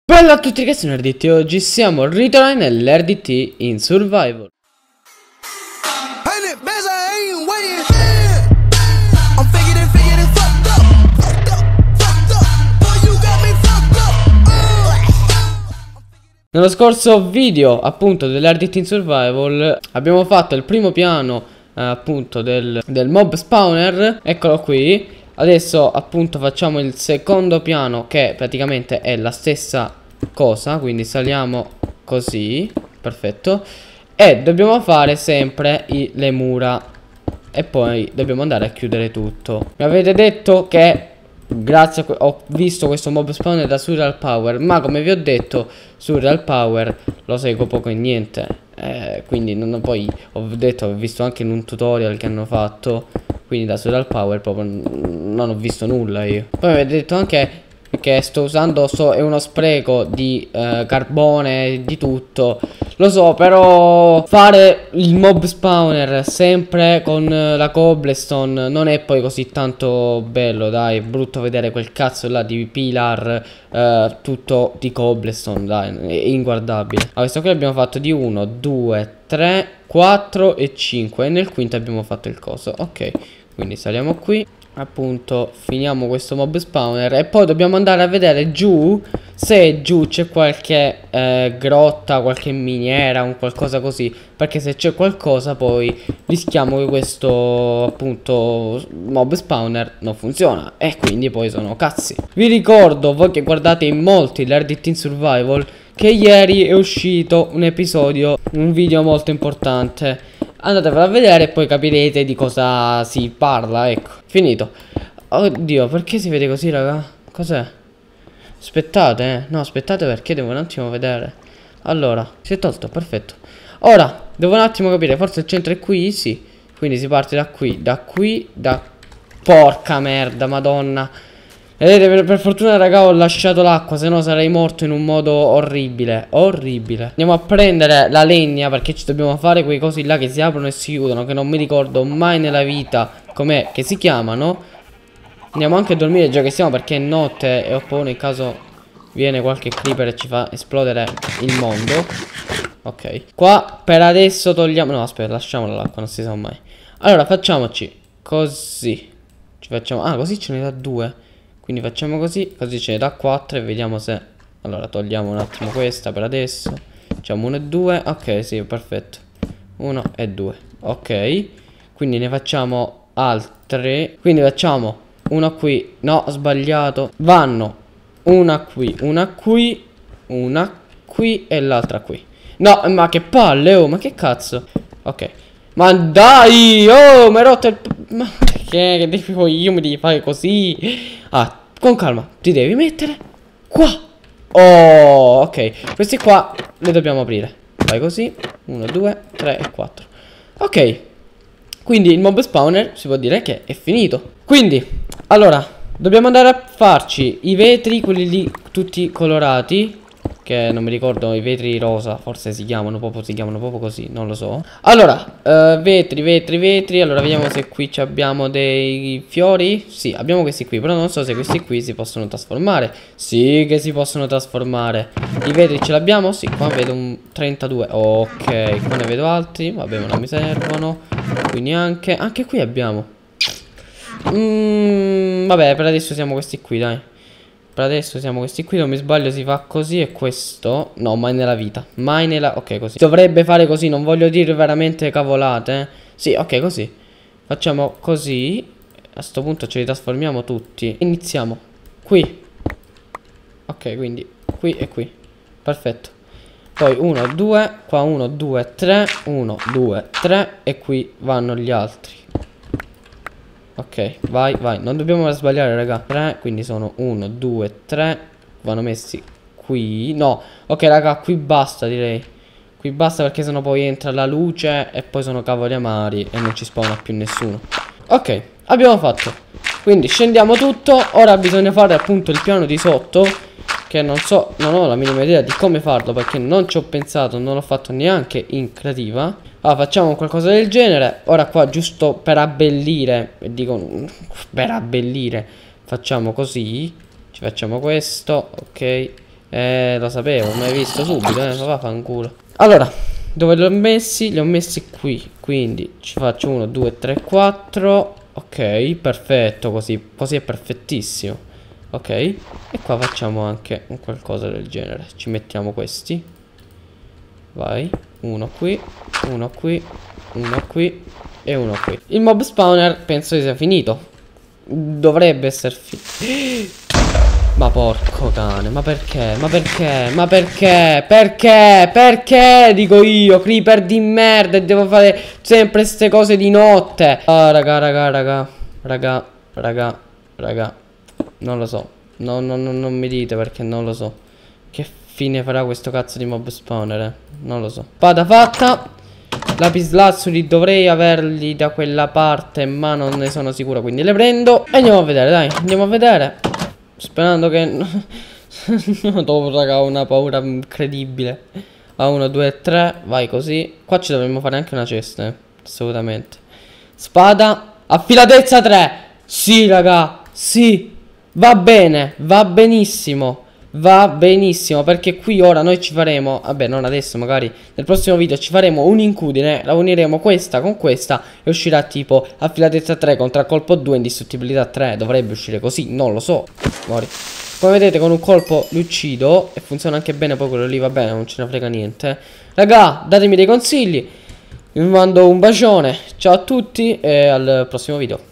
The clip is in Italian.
Bella a tutti ragazzi, sono RDT e oggi siamo ritornati nell'RDT in Survival. Nello scorso video appunto dell'RDT in Survival abbiamo fatto il primo piano appunto del mob spawner. Eccolo qui. Adesso appunto facciamo il secondo piano, che praticamente è la stessa cosa. Quindi saliamo così, perfetto. E dobbiamo fare sempre le mura. E poi dobbiamo andare a chiudere tutto. Mi avete detto che grazie ho visto questo mob spawner da Surreal Power, ma come vi ho detto Surreal Power lo seguo poco e niente, quindi poi ho visto anche in un tutorial che hanno fatto, quindi da Surreal Power proprio non ho visto nulla io. Poi mi avete detto anche che sto usando, è uno spreco di carbone, di tutto. Lo so, però fare il mob spawner sempre con la cobblestone non è poi così tanto bello, dai. È brutto vedere quel cazzo là di pillar tutto di cobblestone, dai, è inguardabile. Allora, questo qui abbiamo fatto di 1, 2, 3, 4 e 5. E nel quinto abbiamo fatto il coso. Ok, quindi saliamo qui. Appunto finiamo questo mob spawner e poi dobbiamo andare a vedere giù se giù c'è qualche grotta, qualche miniera, un qualcosa così, perché se c'è qualcosa poi rischiamo che questo appunto mob spawner non funziona e quindi poi sono cazzi. Vi ricordo, voi che guardate in molti l'RDT in Survival, che ieri è uscito un video molto importante. Andatevelo a vedere e poi capirete di cosa si parla, ecco. Finito. Oddio, perché si vede così, raga? Cos'è? Aspettate, no, aspettate perché devo un attimo vedere. Allora, si è tolto, perfetto. Ora, devo un attimo capire, forse il centro è qui, sì. Quindi si parte da qui, Porca merda, madonna. Vedete, per fortuna raga ho lasciato l'acqua, se no sarei morto in un modo orribile. Orribile. Andiamo a prendere la legna, perché ci dobbiamo fare quei cosi là che si aprono e si chiudono, che non mi ricordo mai nella vita com'è che si chiamano. Andiamo anche a dormire già che siamo, perché è notte e ho paura in caso viene qualche creeper e ci fa esplodere il mondo. Ok, qua per adesso togliamo, no aspetta, lasciamola l'acqua, non si sa mai. Allora facciamoci così. Ci facciamo, così ce ne dà 2. Quindi facciamo così, così ce ne dà 4 e vediamo se... Allora togliamo un attimo questa per adesso. Facciamo 1 e 2, ok, sì, perfetto. 1 e 2, ok. Quindi ne facciamo altre. Quindi facciamo una qui, no, ho sbagliato. Vanno una qui, una qui, una qui e l'altra qui. No, ma che palle, oh, ma che cazzo. Ok, ma dai, oh, mi hai rotto il... Ma che devo io mi devi fare così? Con calma, ti devi mettere qua. Oh, ok. Questi qua li dobbiamo aprire. Vai così. 1, 2, 3 e 4. Ok. Quindi il mob spawner si può dire che è finito. Quindi, allora, dobbiamo andare a farci i vetri, quelli lì tutti colorati, che non mi ricordo, i vetri rosa, forse si chiamano proprio così, non lo so. Allora, vetri. Allora vediamo se qui abbiamo dei fiori. Sì, abbiamo questi qui, però non so se questi qui si possono trasformare. Sì che si possono trasformare. I vetri ce l'abbiamo? Sì, qua vedo un 32. Ok, qua ne vedo altri, vabbè, ma non mi servono. Qui neanche, anche qui abbiamo. Vabbè, per adesso siamo questi qui, dai. Per adesso siamo questi qui, non mi sbaglio si fa così e questo. No, mai nella vita. Mai nella... Ok, così. Dovrebbe fare così, non voglio dire veramente cavolate. Sì, ok, così. Facciamo così. A sto punto ce li trasformiamo tutti. Iniziamo qui. Ok, quindi qui e qui. Perfetto. Poi 1, 2. Qua 1, 2, 3. 1, 2, 3. E qui vanno gli altri. Ok, vai, non dobbiamo sbagliare, raga. 3, quindi sono 1, 2, 3. Vanno messi qui. No, ok, raga, qui basta, direi. Qui basta, perché sennò poi entra la luce e poi sono cavoli amari e non ci spawna più nessuno. Ok, abbiamo fatto. Quindi scendiamo tutto. Ora bisogna fare appunto il piano di sotto, che non so, non ho la minima idea di come farlo, perché non ci ho pensato, non l'ho fatto neanche in creativa. Allora facciamo qualcosa del genere. Ora qua giusto per abbellire, dico per abbellire, facciamo così. Ci facciamo questo, ok. Lo sapevo, mi hai visto subito, va fanculo. Allora, dove li ho messi? Li ho messi qui. Quindi ci faccio 1, 2, 3, 4. Ok, perfetto, così è perfettissimo. Ok, e qua facciamo anche un qualcosa del genere. Ci mettiamo questi. Vai, uno qui, uno qui, uno qui e uno qui. Il mob spawner penso che sia finito. Dovrebbe essere finito. Ma porco cane, ma perché? Ma perché? Ma perché? Perché? Perché? Dico io, creeper di merda, e devo fare sempre queste cose di notte. Ah, raga. Non lo so. No, non mi dite perché non lo so. Che fine farà questo cazzo di mob spawner, Non lo so. Spada fatta. Lapislazzuli dovrei averli da quella parte, ma non ne sono sicuro, quindi le prendo e andiamo a vedere, dai, andiamo a vedere. Sperando che... Dopo, raga, ho una paura incredibile. A 1, 2, 3, vai così. Qua ci dovremmo fare anche una cesta, assolutamente. Spada, affilatezza 3. Sì, raga, sì. Va bene, va benissimo. Va benissimo, perché qui ora noi ci faremo, vabbè non adesso, magari nel prossimo video ci faremo un'incudine. La uniremo questa con questa e uscirà tipo affilatezza 3 contro colpo 2, indistruttibilità 3. Dovrebbe uscire così, non lo so. Muori. Come vedete con un colpo li uccido e funziona anche bene, poi quello lì va bene, non ce ne frega niente. Raga, datemi dei consigli. Vi mando un bacione, ciao a tutti e al prossimo video.